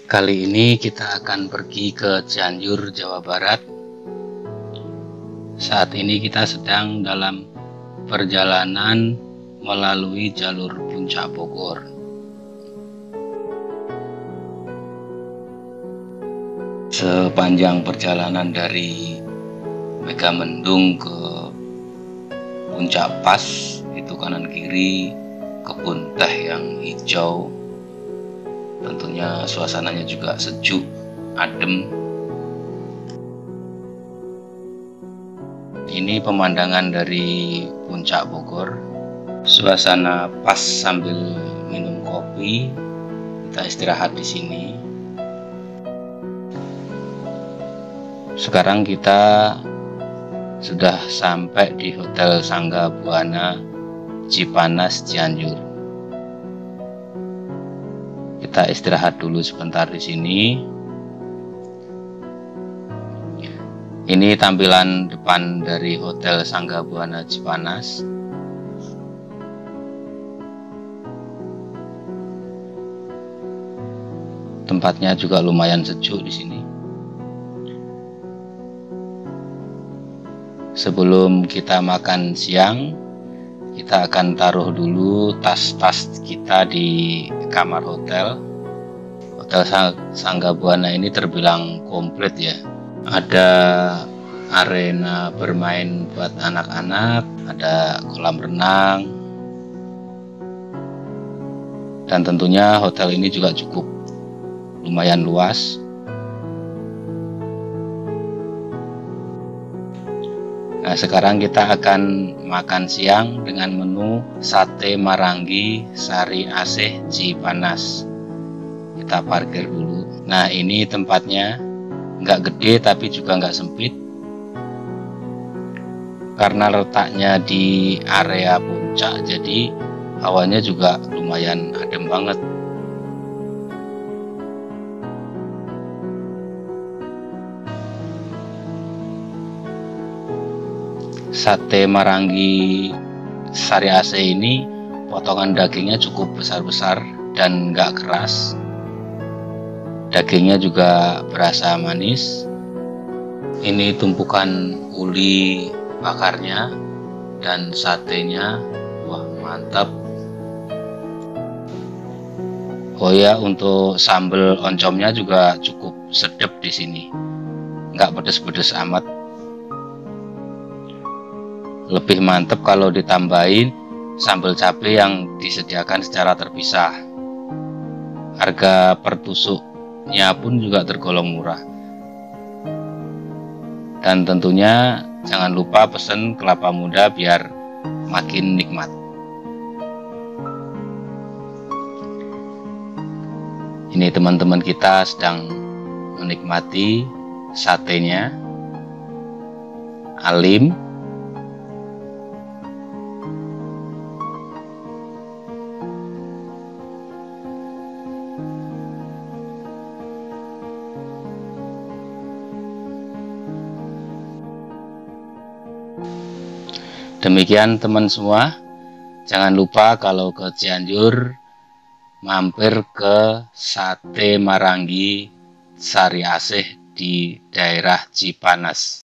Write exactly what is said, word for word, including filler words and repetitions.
Kali ini kita akan pergi ke Cianjur, Jawa Barat. Saat ini kita sedang dalam perjalanan melalui jalur Puncak Bogor. Sepanjang perjalanan dari Megamendung ke Puncak Pas, itu kanan kiri kebun teh yang hijau. Tentunya suasananya juga sejuk, adem. Ini pemandangan dari Puncak Bogor. Suasana pas sambil minum kopi. Kita istirahat di sini. Sekarang kita sudah sampai di Hotel Sangga Buana Cipanas, Cianjur. Kita istirahat dulu sebentar di sini. Ini tampilan depan dari Hotel Sangga Buana Cipanas. Tempatnya juga lumayan sejuk di sini. Sebelum kita makan siang, kita akan taruh dulu tas-tas kita di kamar hotel. Hotel Sangga Buana ini terbilang komplit ya. Ada arena bermain buat anak-anak, ada kolam renang, dan tentunya hotel ini juga cukup lumayan luas. Nah, sekarang kita akan makan siang dengan menu sate marangi sari asih Cipanas. Kita parkir dulu. Nah, ini tempatnya nggak gede tapi juga nggak sempit. Karena letaknya di area puncak, jadi hawanya juga lumayan adem banget. Sate marangi sari asih ini potongan dagingnya cukup besar-besar dan nggak keras. Dagingnya juga berasa manis. Ini tumpukan uli bakarnya dan satenya, wah mantap. Oh ya, untuk sambal oncomnya juga cukup sedap di sini, nggak pedes-pedes amat. Lebih mantep kalau ditambahin sambal cabai yang disediakan secara terpisah. Harga per tusuknya pun juga tergolong murah. Dan tentunya jangan lupa pesen kelapa muda biar makin nikmat. Ini teman-teman kita sedang menikmati satenya. Alim. Demikian teman semua, jangan lupa kalau ke Cianjur mampir ke sate marangi sari asih di daerah Cipanas.